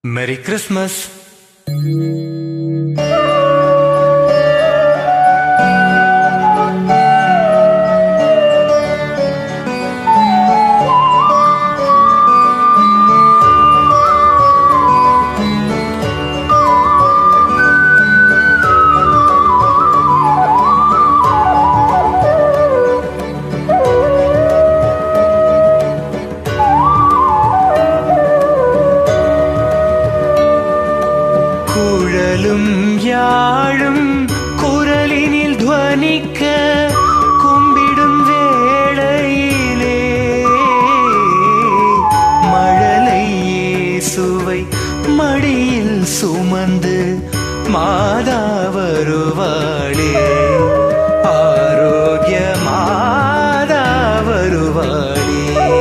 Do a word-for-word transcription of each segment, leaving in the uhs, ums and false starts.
Merry Christmas. குழலும் யாழும் குரலினில் துவனிக்க கும்பிடும் வேளையிலே மழலை இயேசுவை மடியில் சுமந்து மாதா வருவாளே, ஆரோக்கிய மாதா வருவாளே.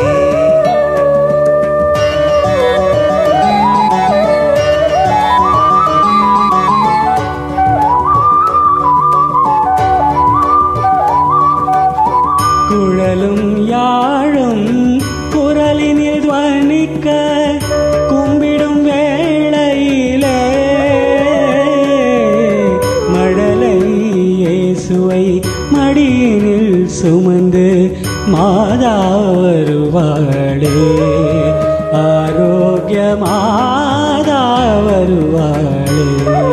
குழலும் யாழும் குரலினில் துவனிக்க கும்பிடும் வேளையிலே மழலை இயேசுவை மடியினில் சுமந்து மாதா வருவாளே, ஆரோக்கிய மாதா வருவாளே.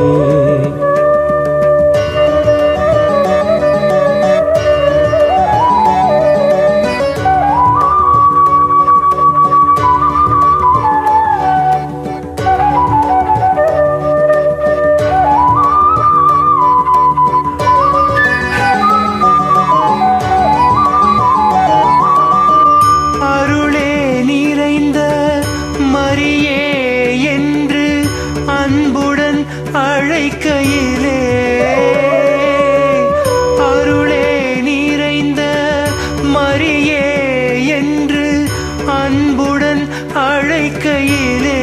அழைக்கையிலே அருளே நிறைந்த மரியே என்று அன்புடன் அழைக்கையிலே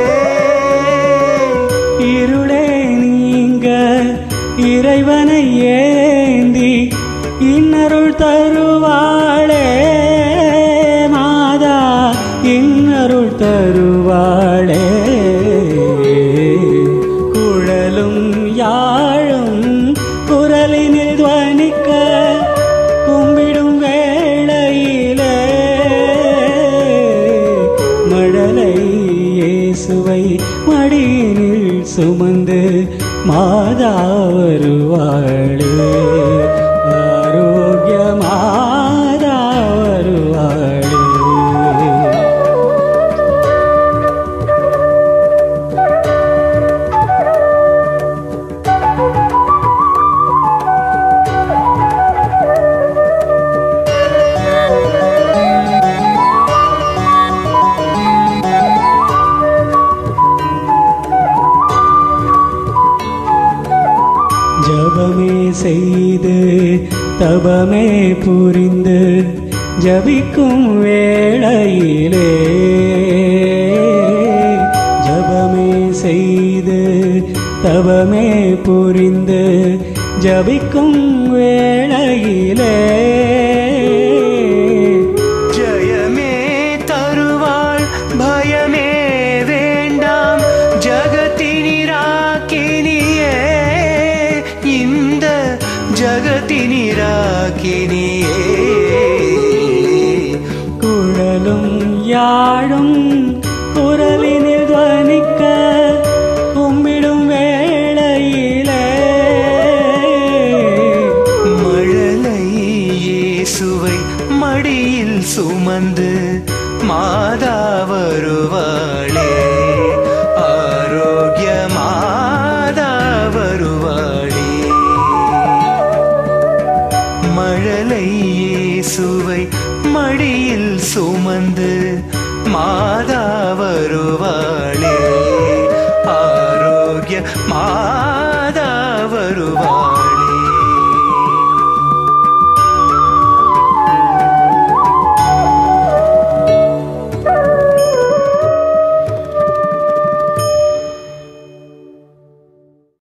இருளே நீங்க இறைவனை ஏந்தி இன்னருள் தருவாளே மாதா, இன்னருள் தருவாளே. குழலும் யாழும் குரலினில் துவனிக்க கும்பிடும் வேளையிலே மழலை இயேசுவை மடியினில் சுமந்து மாதா வருவாளே, ஆரோக்கிய மாதா வருவாளே. ஜபமே செய்து தபமே புரிந்து ஜபிக்கும் வேளையிலே ஜபமே செய்து தபமே புரிந்து ஜபிக்கும் வேளையிலே ஜயமே தருவாள் பயமே வேண்டாம் ஜகத்தினிராக்கினியே, இந்த ஜகத்தினிராக்கினியே. குழலும் யாழும் குரலினில் துவனிக்க கும்பிடும் வேளையிலே மழலை இயேசுவை மடியில் சுமந்து மாதா வருவாளே, ஆரோக்கிய மாதா வருவாளே. மழலை இயேசுவை மடியில் சுமந்து மாதா வருவாளே,